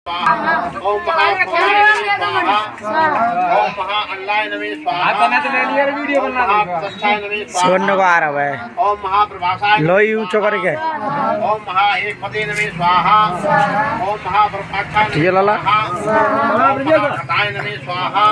ओम महाअल्लाह नमः स्वाहा। ओम महाप्रभासाय लोई ऊंचो करके ओम महा एक पति नमः स्वाहा। ओम महाप्रभासाय ये लाला महाप्रभासाय नमः स्वाहा।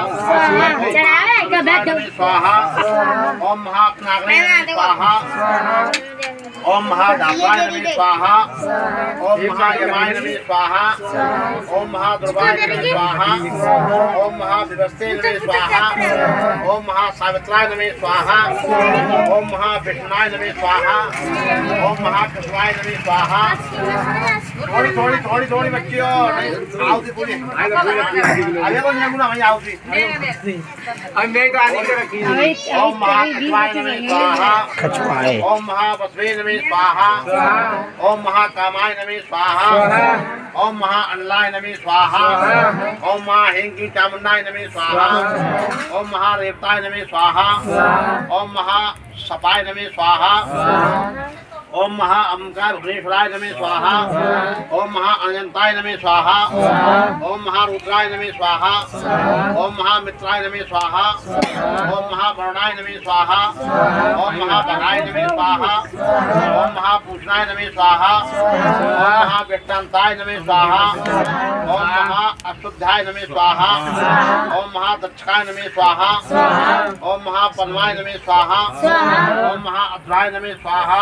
स्वाहा। ओम महानागराय नमः स्वाहा। ओम महादासाय नमः स्वाहा। ओम महायमाय नमः स्वाहा। ओम महाद्रवाय नमः स्वाहा। ओम महाविवस्ते नमः स्वाहा। ओम महासावित्राय नमः स्वाहा। ओम महाविष्णुनाय नमः स्वाहा। ओम महाकृष्णाय नमः स्वाहा। थोड़ी थोड़ी थोड़ी थोड़ी बच्चियों आउती पूरी आगे तो नहीं गुना मैं आउती अब मैं तो आने के रखी। ओम महाकृष्णाय नमः स्वाहा। ओम महावस्वे नमः स्वाहा। ओम महाकामाय नमः स्वाहा। ओम महाअल्लाय नमः स्वाहा। ओम महाहेंगी चामुंडाय नमः स्वाहा। ओम महारेवताय नमः स्वाहा। ओम महासपाय नमः स्वाहा। ओम महाअंकार भुवनेश्वराय नमः स्वाहा। ओम महाअनंताय नमः स्वाहा। ओम महारुद्राय नमः स्वाहा। ओम महामित्राय नमः स्वाहा। ओम महावरुणाय नमः स्वाहा। ओम महाभगाय नमः स्वाहा। ओम महापूषणाय नमः स्वाहा। ओम महाविष्टांताय नमः स्वाहा। ओम महाअशुद्धाय नमः स्वाहा। ओम महादक्षकाय नमः स्वाहा। ओम महापद्माय नमः स्वाहा। ओम महाअद्राय नमः स्वाहा।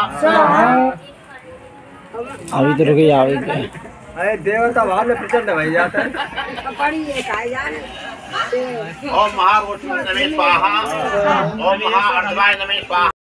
अभी तो रुके अभी अरे देवता बाहर में प्रचंड भाई जाता है। ओम महारोषि नमः स्वाहा। ओम महाअर्धवाय नमः स्वाहा।